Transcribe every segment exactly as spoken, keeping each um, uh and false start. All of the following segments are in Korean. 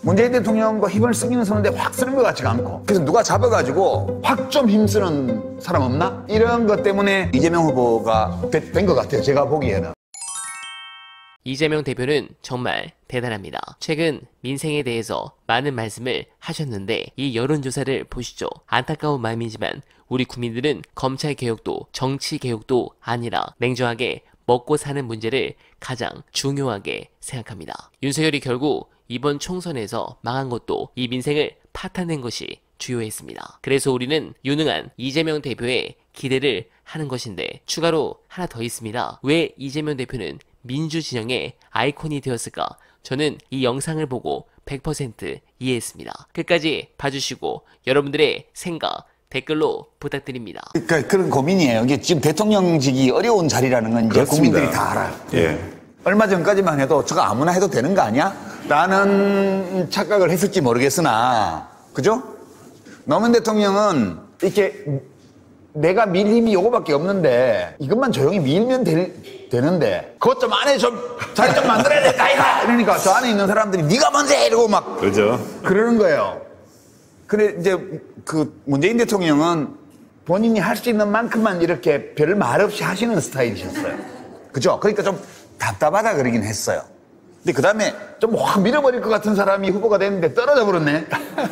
문재인 대통령과 힘을 쓰기는 쓰는데 확 쓰는 것 같지가 않고, 그래서 누가 잡아가지고 확 좀 힘쓰는 사람 없나? 이런 것 때문에 이재명 후보가 된 것 같아요, 제가 보기에는. 이재명 대표는 정말 대단합니다. 최근 민생에 대해서 많은 말씀을 하셨는데 이 여론조사를 보시죠. 안타까운 마음이지만 우리 국민들은 검찰개혁도 정치개혁도 아니라 냉정하게 먹고 사는 문제를 가장 중요하게 생각합니다. 윤석열이 결국 이번 총선에서 망한 것도 이 민생을 파탄낸 것이 주요했습니다. 그래서 우리는 유능한 이재명 대표의 기대를 하는 것인데 추가로 하나 더 있습니다. 왜 이재명 대표는 민주진영의 아이콘이 되었을까? 저는 이 영상을 보고 백 퍼센트 이해했습니다. 끝까지 봐주시고 여러분들의 생각 댓글로 부탁드립니다. 그러니까 그런 고민이에요. 이게 지금 대통령직이 어려운 자리라는 건 이제 그렇습니다. 국민들이 다 알아요. 예. 얼마 전까지만 해도 저거 아무나 해도 되는 거 아니야? 라는 착각을 했을지 모르겠으나, 그죠? 노무현 대통령은 이렇게 내가 밀 힘이 요거밖에 없는데 이것만 조용히 밀면 되, 되는데 그것 좀 안에 좀 자리 좀 만들어야 될까 이가 이러니까 저 안에 있는 사람들이 네가 먼저 해 이러고 막 그죠? 그러는 거예요. 근데 이제 그 문재인 대통령은 본인이 할 수 있는 만큼만 이렇게 별 말 없이 하시는 스타일이셨어요. 그죠? 그러니까 좀 답답하다 그러긴 했어요. 근데 그 다음에 좀 확 밀어버릴 것 같은 사람이 후보가 됐는데 떨어져 버렸네.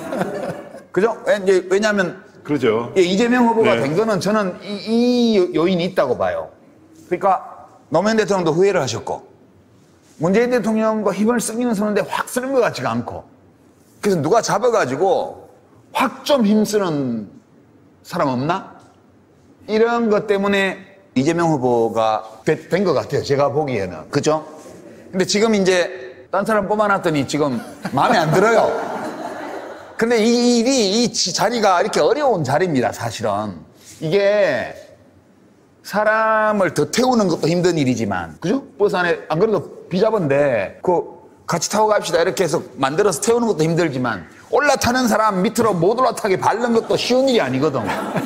그죠? 이제 왜냐하면 그러죠. 예, 이재명 후보가 네. 된 거는 저는 이, 이 요인이 있다고 봐요. 그러니까 노무현 대통령도 후회를 하셨고 문재인 대통령과 힘을 쓰기는 쓰는데 확 쓰는 것 같지가 않고, 그래서 누가 잡아가지고 확 좀 힘쓰는 사람 없나? 이런 것 때문에 이재명 후보가 된 것 같아요, 제가 보기에는. 그죠? 근데 지금 이제 딴 사람 뽑아놨더니 지금 마음에 안 들어요. 근데 이 일이, 이 자리가 이렇게 어려운 자리입니다, 사실은. 이게 사람을 더 태우는 것도 힘든 일이지만, 그죠? 버스 안에, 안 그래도 비잡은데, 그, 같이 타고 갑시다. 이렇게 해서 만들어서 태우는 것도 힘들지만, 올라타는 사람 밑으로 못 올라타게 밟는 것도 쉬운 일이 아니거든.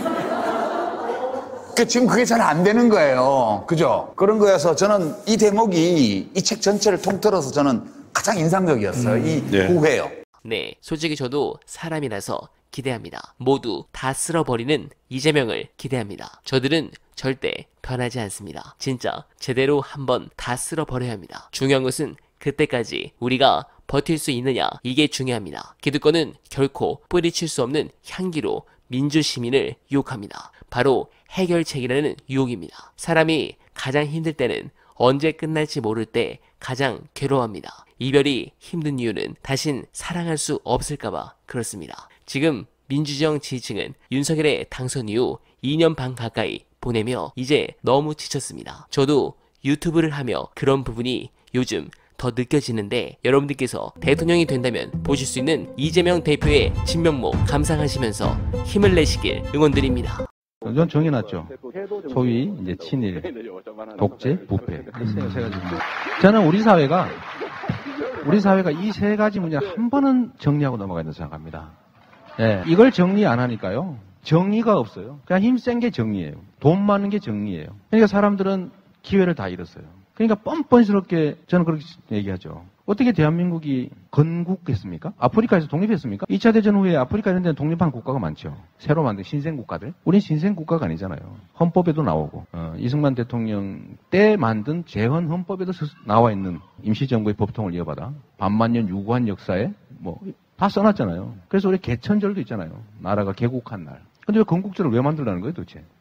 그 지금 그게 잘 안 되는 거예요. 그죠? 그런 거여서 저는 이 대목이 이 책 전체를 통틀어서 저는 가장 인상적이었어요. 음, 이 네. 후회요. 네, 솔직히 저도 사람이라서 기대합니다. 모두 다 쓸어버리는 이재명을 기대합니다. 저들은 절대 변하지 않습니다. 진짜 제대로 한번 다 쓸어버려야 합니다. 중요한 것은 그때까지 우리가 버틸 수 있느냐, 이게 중요합니다. 기득권은 결코 뿌리칠 수 없는 향기로 민주시민을 유혹합니다. 바로 해결책이라는 유혹입니다. 사람이 가장 힘들 때는 언제 끝날지 모를 때 가장 괴로워합니다. 이별이 힘든 이유는 다신 사랑할 수 없을까봐 그렇습니다. 지금 민주정 지지층은 윤석열의 당선 이후 이 년 반 가까이 보내며 이제 너무 지쳤습니다. 저도 유튜브를 하며 그런 부분이 요즘 더 느껴지는데 여러분들께서 대통령이 된다면 보실 수 있는 이재명 대표의 진면목 감상하시면서 힘을 내시길 응원드립니다. 전 정해놨죠. 소위 이제 친일, 독재, 부패. 음. 세 가지. 저는 우리 사회가 우리 사회가 이 세 가지 문제를 한 번은 정리하고 넘어가야 된다고 생각합니다. 예, 이걸 정리 안 하니까요. 정의가 없어요. 그냥 힘센 게 정의예요. 돈 많은 게 정의예요. 그러니까 사람들은 기회를 다 잃었어요. 그러니까 뻔뻔스럽게 저는 그렇게 얘기하죠. 어떻게 대한민국이 건국했습니까? 아프리카에서 독립했습니까? 이 차 대전 후에 아프리카 이런 데는 독립한 국가가 많죠. 새로 만든 신생국가들. 우린 신생국가가 아니잖아요. 헌법에도 나오고 어, 이승만 대통령 때 만든 재헌 헌법에도 나와 있는 임시정부의 법통을 이어받아 반만년 유구한 역사에 뭐 다 써놨잖아요. 그래서 우리 개천절도 있잖아요. 나라가 개국한 날. 근데 왜 건국절을 왜 만들라는 거예요 도대체?